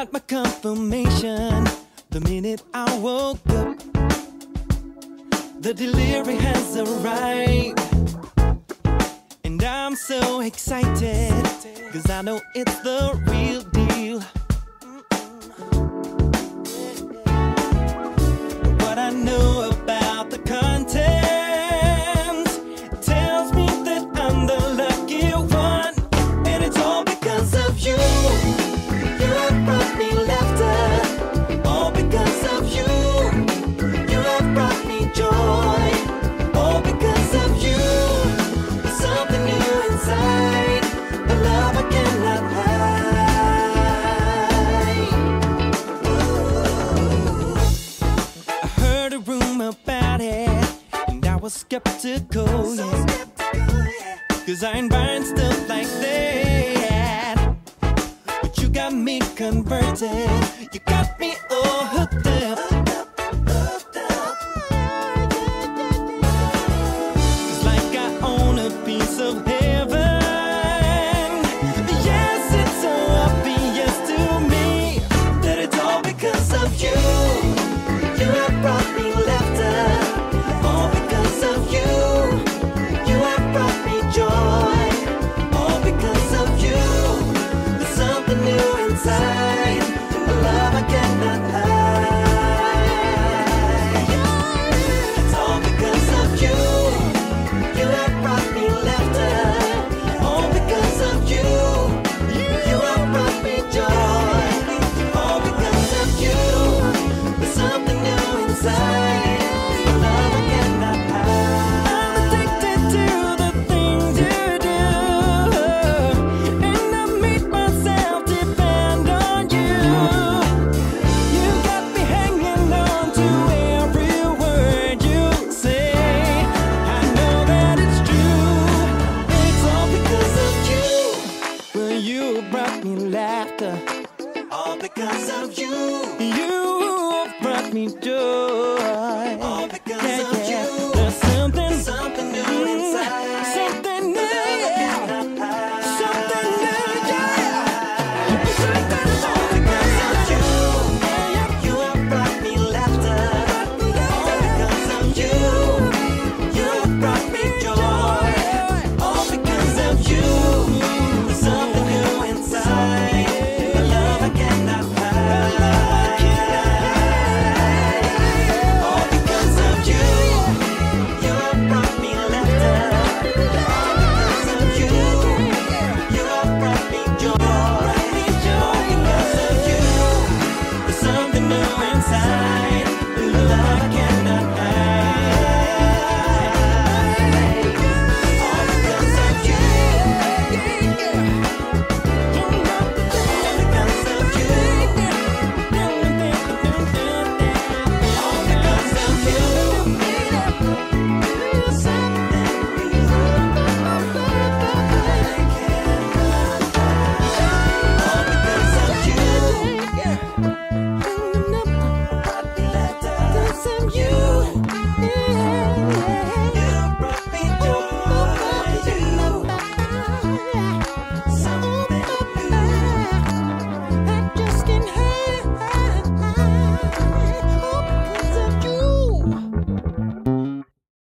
got my confirmation the minute I woke up. The delivery has arrived, and I'm so excited, 'cause I know it's the real deal. What I know about the contents tells me that I'm the lucky one, and it's all because of you. You have brought me laughter, all because of you. You have brought me joy, all because of you. There's something new inside, a love I cannot hide. Ooh. I heard a rumor about it, and I was skeptical, yeah. 'Cause I ain't buying stuff like that. But you got me converted, you got me all hooked up. 'C's like I own a piece of heaven. Yes, it's so obvious to me that it's all because of you. You have brought me laughter, all because of you. You have brought me joy, all because of you. There's something new inside, a love I cannot hide. It's all because of you. You have brought me laughter, all because of you. You have brought me joy, all because of you. There's something new inside, a love I cannot hide. I'm addicted to the things you do, and I made myself depend on you. You got me hanging on to every word you say. I know that it's true, it's all because of you. Well, you brought me laughter, all because of you. You brought me joy, all because